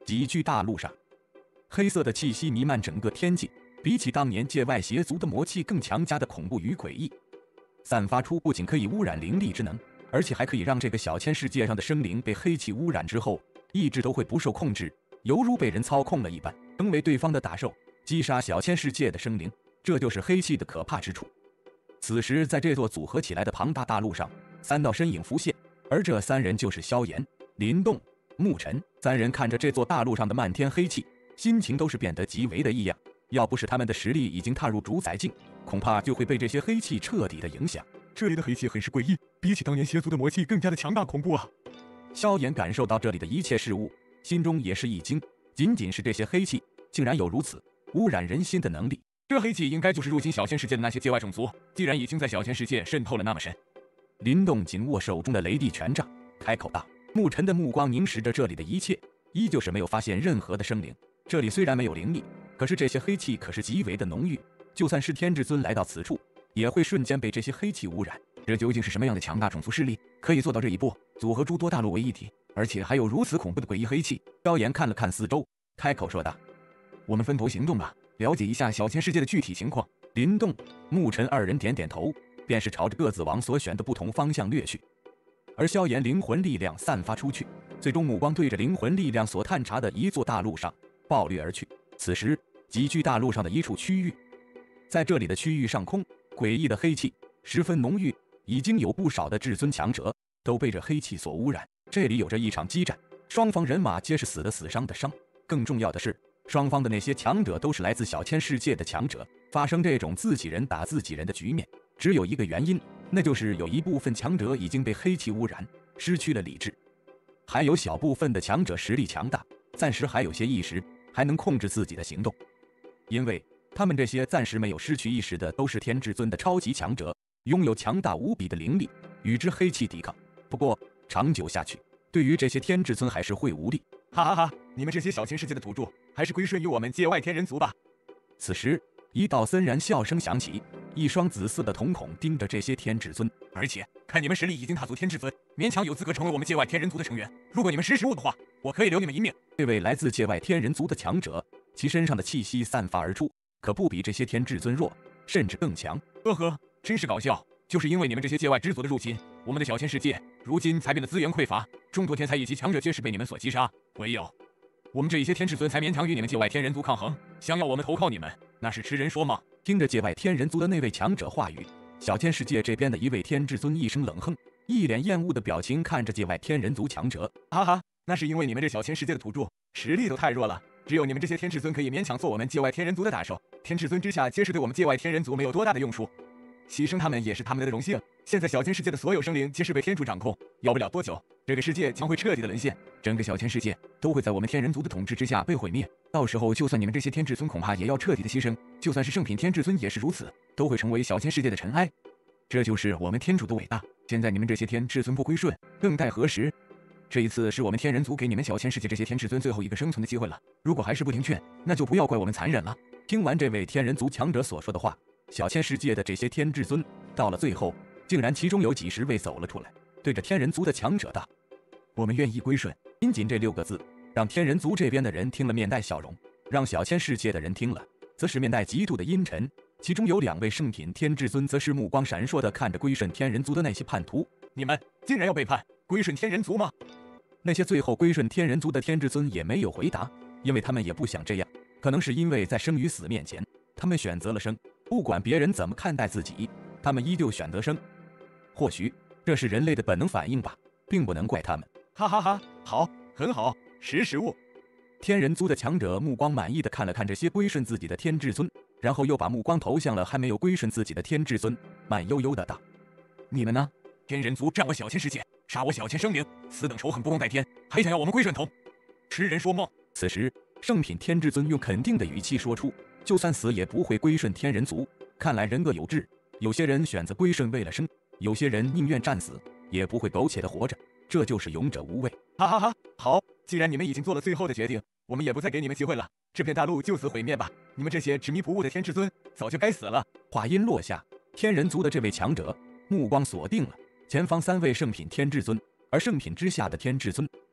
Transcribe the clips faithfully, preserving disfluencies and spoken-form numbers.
极居大陆上，黑色的气息弥漫整个天际，比起当年界外邪族的魔气更强加的恐怖与诡异，散发出不仅可以污染灵力之能，而且还可以让这个小千世界上的生灵被黑气污染之后，意志都会不受控制，犹如被人操控了一般，成为对方的打手，击杀小千世界的生灵。这就是黑气的可怕之处。此时，在这座组合起来的庞大大陆上，三道身影浮现，而这三人就是萧炎、林动、沐尘。三人看着这座大陆上的漫天黑气，心情都是变得极为的异样。要不是他们的实力已经踏入主宰境，恐怕就会被这些黑气彻底的影响。 这里的黑气很是诡异，比起当年邪族的魔气更加的强大恐怖啊！ 萧炎感受到这里的一切事物，心中也是一惊。仅仅是这些黑气，竟然有如此污染人心的能力。 这黑气应该就是入侵小千世界的那些界外种族，既然已经在小千世界渗透了那么深。 林动紧握手中的雷帝权杖，开口道。沐尘的目光凝视着这里的一切，依旧是没有发现任何的生灵。这里虽然没有灵力，可是这些黑气可是极为的浓郁，就算是天至尊来到此处，也会瞬间被这些黑气污染。这究竟是什么样的强大种族势力，可以做到这一步，组合诸多大陆为一体，而且还有如此恐怖的诡异黑气？萧炎看了看四周，开口说道：“ 我们分头行动吧，了解一下小千世界的具体情况。” 林动、沐尘二人点点头，便是朝着各自往所选的不同方向掠去。而萧炎灵魂力量散发出去，最终目光对着灵魂力量所探查的一座大陆上暴掠而去。此时，极居大陆上的一处区域，在这里的区域上空，诡异的黑气十分浓郁，已经有不少的至尊强者都被这黑气所污染。这里有着一场激战，双方人马皆是死的死，伤的伤。更重要的是，双方的那些强者都是来自小千世界的强者。发生这种自己人打自己人的局面，只有一个原因，那就是有一部分强者已经被黑气污染，失去了理智。还有小部分的强者实力强大，暂时还有些意识，还能控制自己的行动。因为他们这些暂时没有失去意识的，都是天至尊的超级强者，拥有强大无比的灵力，与之黑气抵抗。不过长久下去，对于这些天至尊还是会无力。 哈哈哈！你们这些小千世界的土著，还是归顺于我们界外天人族吧。 此时，一道森然笑声响起，一双紫色的瞳孔盯着这些天至尊。 而且看你们实力已经踏足天至尊，勉强有资格成为我们界外天人族的成员。如果你们识时务的话，我可以留你们一命。 这位来自界外天人族的强者，其身上的气息散发而出，可不比这些天至尊弱，甚至更强。 呵呵，真是搞笑！就是因为你们这些界外之族的入侵，我们的小千世界如今才变得资源匮乏，众多天才以及强者皆是被你们所击杀，唯有我们这一些天至尊才勉强与你们界外天人族抗衡。想要我们投靠你们，那是痴人说梦。 听着界外天人族的那位强者话语，小千世界这边的一位天至尊一声冷哼，一脸厌恶的表情看着界外天人族强者。 哈哈，那是因为你们这小千世界的土著实力都太弱了，只有你们这些天至尊可以勉强做我们界外天人族的打手。天至尊之下皆是对我们界外天人族没有多大的用处，牺牲他们也是他们的荣幸。现在小千世界的所有生灵皆是被天主掌控，要不了多久，这个世界将会彻底的沦陷，整个小千世界都会在我们天人族的统治之下被毁灭。到时候，就算你们这些天至尊恐怕也要彻底的牺牲，就算是圣品天至尊也是如此，都会成为小千世界的尘埃。这就是我们天主的伟大。现在你们这些天至尊不归顺，更待何时？这一次是我们天人族给你们小千世界这些天至尊最后一个生存的机会了。如果还是不听劝，那就不要怪我们残忍了。听完这位天人族强者所说的话，小千世界的这些天至尊到了最后，竟然其中有几十位走了出来，对着天人族的强者道：“我们愿意归顺。”仅仅这六个字，让天人族这边的人听了面带笑容，让小千世界的人听了，则是面带极度的阴沉。其中有两位圣品天至尊，则是目光闪烁的看着归顺天人族的那些叛徒。你们竟然要背叛归顺天人族吗？ 那些最后归顺天人族的天至尊也没有回答，因为他们也不想这样。可能是因为在生与死面前，他们选择了生，不管别人怎么看待自己，他们依旧选择生。或许这是人类的本能反应吧，并不能怪他们。 哈哈哈，好，很好，识时务。 天人族的强者目光满意的看了看这些归顺自己的天至尊，然后又把目光投向了还没有归顺自己的天至尊，慢悠悠的道：“你们呢？ 天人族占我小千世界，杀我小千生灵，此等仇恨不共戴天，还想要我们归顺同？痴人说梦！” 此时，圣品天至尊用肯定的语气说出：“就算死也不会归顺天人族。看来人各有志，有些人选择归顺为了生，有些人宁愿战死，也不会苟且的活着。这就是勇者无畏。” 哈哈哈！好，既然你们已经做了最后的决定，我们也不再给你们机会了。这片大陆就此毁灭吧！你们这些执迷不悟的天至尊，早就该死了。 话音落下，天人族的这位强者目光锁定了前方三位圣品天至尊，而圣品之下的天至尊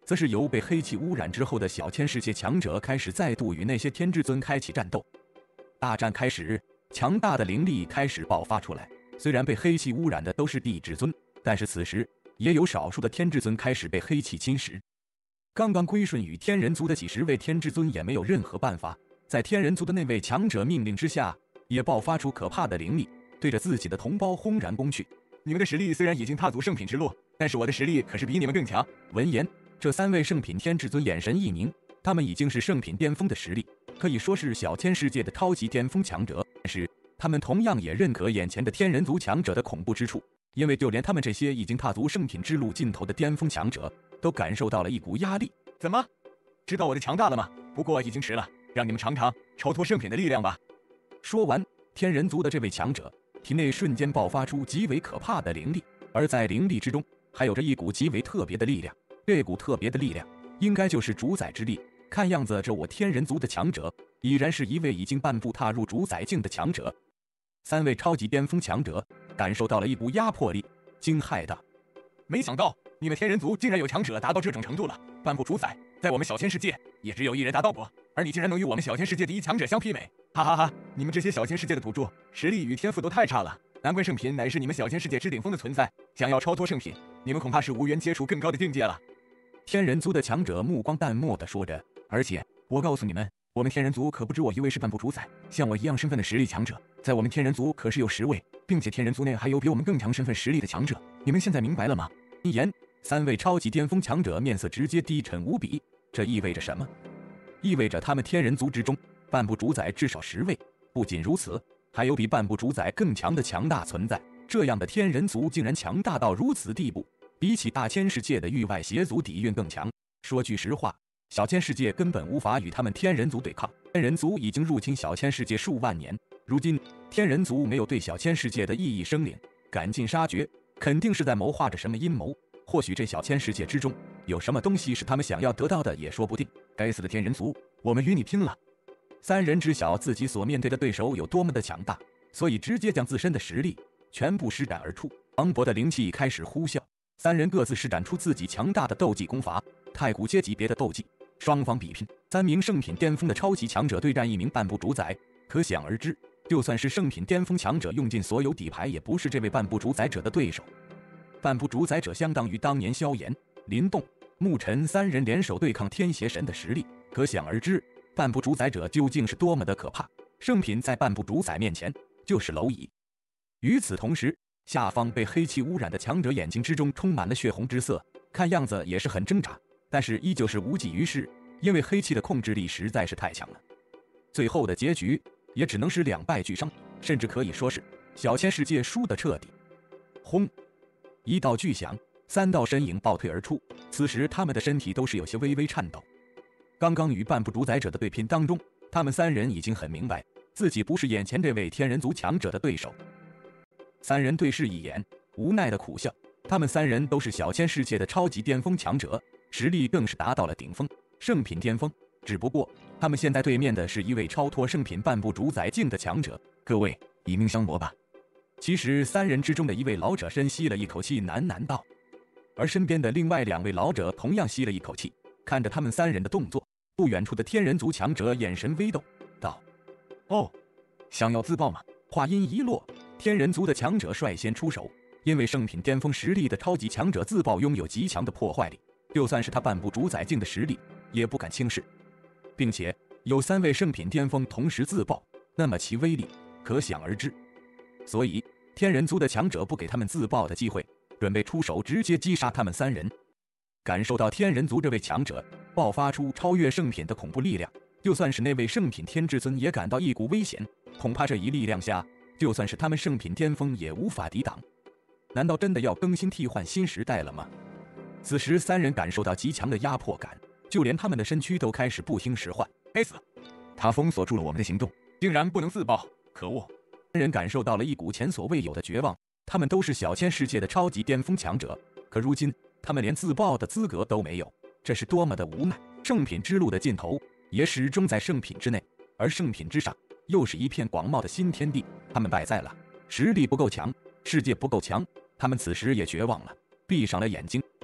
则是由被黑气污染之后的小千世界强者开始再度与那些天之尊开启战斗。大战开始，强大的灵力开始爆发出来。虽然被黑气污染的都是地至尊，但是此时也有少数的天至尊开始被黑气侵蚀。刚刚归顺于天人族的几十位天至尊也没有任何办法，在天人族的那位强者命令之下，也爆发出可怕的灵力，对着自己的同胞轰然攻去。 你们的实力虽然已经踏足圣品之路，但是我的实力可是比你们更强。 闻言，这三位圣品天至尊眼神一凝，他们已经是圣品巅峰的实力，可以说是小千世界的超级巅峰强者。但是他们同样也认可眼前的天人族强者的恐怖之处，因为就连他们这些已经踏足圣品之路尽头的巅峰强者，都感受到了一股压力。 怎么？知道我的强大了吗？不过已经迟了，让你们尝尝超脱圣品的力量吧。 说完，天人族的这位强者体内瞬间爆发出极为可怕的灵力，而在灵力之中还有着一股极为特别的力量。这股特别的力量应该就是主宰之力。看样子这我天人族的强者已然是一位已经半步踏入主宰境的强者。三位超级巅峰强者感受到了一股压迫力，惊骇道： 没想到你们天人族竟然有强者达到这种程度了，半步主宰在我们小千世界也只有一人达到过，而你竟然能与我们小千世界第一强者相媲美，哈哈哈哈！你们这些小千世界的土著，实力与天赋都太差了，难怪圣品乃是你们小千世界之顶峰的存在，想要超脱圣品，你们恐怕是无缘接触更高的境界了。 天人族的强者目光淡漠地说着，而且我告诉你们，我们天人族可不止我一位是半步主宰，像我一样身份的实力强者，在我们天人族可是有十位，并且天人族内还有比我们更强身份实力的强者，你们现在明白了吗？一言，三位超级巅峰强者面色直接低沉无比，这意味着什么？意味着他们天人族之中半步主宰至少十位，不仅如此，还有比半步主宰更强的强大存在。这样的天人族竟然强大到如此地步，比起大千世界的域外邪族底蕴更强。说句实话，小千世界根本无法与他们天人族对抗。天人族已经入侵小千世界数万年，如今天人族没有对小千世界的异议生灵，赶尽杀绝，肯定是在谋划着什么阴谋。或许这小千世界之中有什么东西是他们想要得到的也说不定。该死的天人族，我们与你拼了！三人知晓自己所面对的对手有多么的强大，所以直接将自身的实力全部施展而出。磅礴的灵气开始呼啸，三人各自施展出自己强大的斗技功法，太古阶级别的斗技，双方比拼。三名圣品巅峰的超级强者对战一名半步主宰，可想而知，就算是圣品巅峰强者用尽所有底牌，也不是这位半步主宰者的对手。半步主宰者相当于当年萧炎、林动、沐尘三人联手对抗天邪神的实力，可想而知，半步主宰者究竟是多么的可怕。圣品在半步主宰面前就是蝼蚁。与此同时，下方被黑气污染的强者眼睛之中充满了血红之色，看样子也是很挣扎，但是依旧是无济于事，因为黑气的控制力实在是太强了。最后的结局也只能是两败俱伤，甚至可以说是小千世界输得彻底。轰！一道巨响，三道身影暴退而出，此时他们的身体都是有些微微颤抖。刚刚与半步主宰者的对拼当中，他们三人已经很明白，自己不是眼前这位天人族强者的对手。三人对视一眼，无奈的苦笑。他们三人都是小千世界的超级巅峰强者，实力更是达到了顶峰，圣品巅峰。只不过他们现在对面的是一位超脱圣品半步主宰境的强者。各位以命相搏吧。其实三人之中的一位老者深吸了一口气，喃喃道，而身边的另外两位老者同样吸了一口气，看着他们三人的动作，不远处的天人族强者眼神微动，道： 哦，想要自爆吗？ 话音一落，天人族的强者率先出手。因为圣品巅峰实力的超级强者自爆拥有极强的破坏力，就算是他半步主宰境的实力也不敢轻视，并且有三位圣品巅峰同时自爆，那么其威力可想而知。所以天人族的强者不给他们自爆的机会，准备出手直接击杀他们三人。感受到天人族这位强者爆发出超越圣品的恐怖力量，就算是那位圣品天至尊也感到一股危险，恐怕这一力量下，就算是他们圣品巅峰也无法抵挡。难道真的要更新替换新时代了吗？此时三人感受到极强的压迫感，就连他们的身躯都开始不听使唤。 该死，他封锁住了我们的行动，竟然不能自爆，可恶！ 三人感受到了一股前所未有的绝望。他们都是小千世界的超级巅峰强者，可如今他们连自爆的资格都没有，这是多么的无奈！圣品之路的尽头也始终在圣品之内，而圣品之上又是一片广袤的新天地。他们败在了实力不够强，世界不够强，他们此时也绝望了，闭上了眼睛。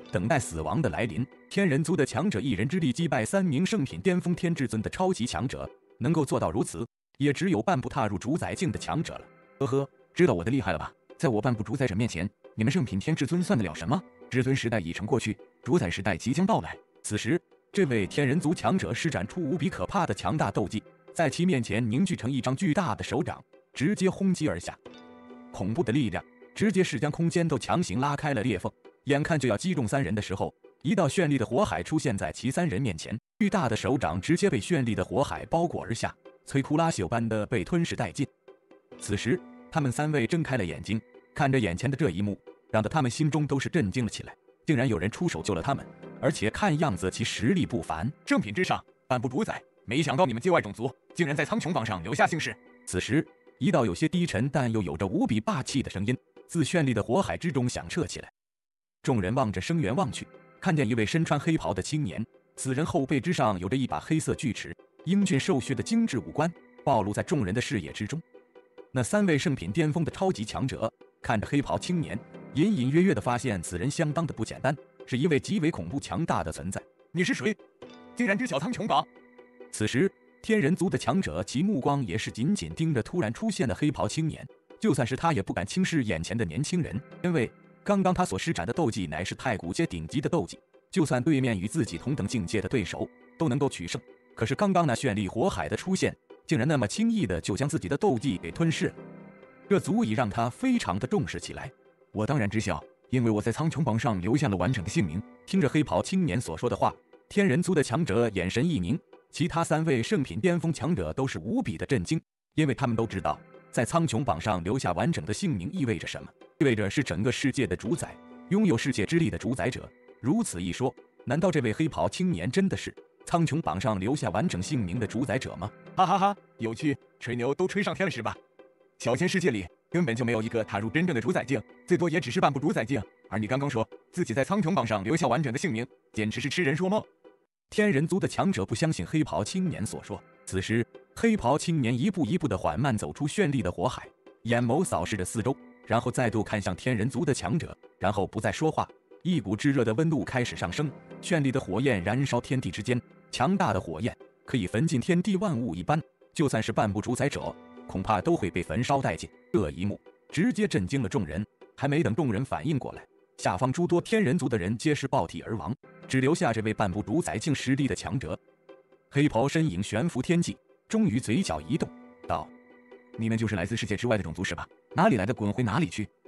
等待死亡的来临。天人族的强者一人之力击败三名圣品巅峰天至尊的超级强者，能够做到如此，也只有半步踏入主宰境的强者了。呵呵，知道我的厉害了吧？在我半步主宰者面前，你们圣品天至尊算得了什么？至尊时代已成过去，主宰时代即将到来。此时，这位天人族强者施展出无比可怕的强大斗技，在其面前凝聚成一张巨大的手掌，直接轰击而下。恐怖的力量直接是将空间都强行拉开了裂缝，眼看就要击中三人的时候，一道绚丽的火海出现在其三人面前，巨大的手掌直接被绚丽的火海包裹而下，摧枯拉朽般的被吞噬殆尽。此时，他们三位睁开了眼睛，看着眼前的这一幕，让得他们心中都是震惊了起来。竟然有人出手救了他们，而且看样子其实力不凡。 圣品之上，半步主宰，没想到你们界外种族竟然在苍穹榜上留下姓氏。 此时，一道有些低沉但又有着无比霸气的声音自绚丽的火海之中响彻起来。众人望着声源望去，看见一位身穿黑袍的青年，此人后背之上有着一把黑色巨齿，英俊瘦削的精致五官暴露在众人的视野之中。那三位圣品巅峰的超级强者看着黑袍青年，隐隐约约地发现此人相当的不简单，是一位极为恐怖强大的存在。 你是谁？竟然知晓苍穹榜？ 此时，天人族的强者其目光也是紧紧盯着突然出现的黑袍青年，就算是他也不敢轻视眼前的年轻人，因为刚刚他所施展的斗技乃是太古阶顶级的斗技，就算对面与自己同等境界的对手都能够取胜。可是刚刚那绚丽火海的出现，竟然那么轻易的就将自己的斗技给吞噬了，这足以让他非常的重视起来。 我当然知晓，因为我在苍穹榜上留下了完整的姓名。 听着黑袍青年所说的话，天人族的强者眼神一凝，其他三位圣品巅峰强者都是无比的震惊，因为他们都知道，在苍穹榜上留下完整的姓名意味着什么，意味着是整个世界的主宰，拥有世界之力的主宰者。如此一说，难道这位黑袍青年真的是苍穹榜上留下完整姓名的主宰者吗？ 哈哈哈，有趣，吹牛都吹上天了是吧？小仙世界里根本就没有一个踏入真正的主宰境，最多也只是半步主宰境。而你刚刚说自己在苍穹榜上留下完整的姓名，简直是痴人说梦。 天人族的强者不相信黑袍青年所说。此时，黑袍青年一步一步地缓慢走出绚丽的火海，眼眸扫视着四周，然后再度看向天人族的强者，然后不再说话。一股炙热的温度开始上升，绚丽的火焰燃烧天地之间，强大的火焰可以焚尽天地万物一般，就算是半步主宰者，恐怕都会被焚烧殆尽。这一幕直接震惊了众人，还没等众人反应过来，下方诸多天人族的人皆是爆体而亡，只留下这位半步主宰境实力的强者。黑袍身影悬浮天际，终于嘴角一动，道：“ 你们就是来自世界之外的种族是吧？哪里来的，滚回哪里去！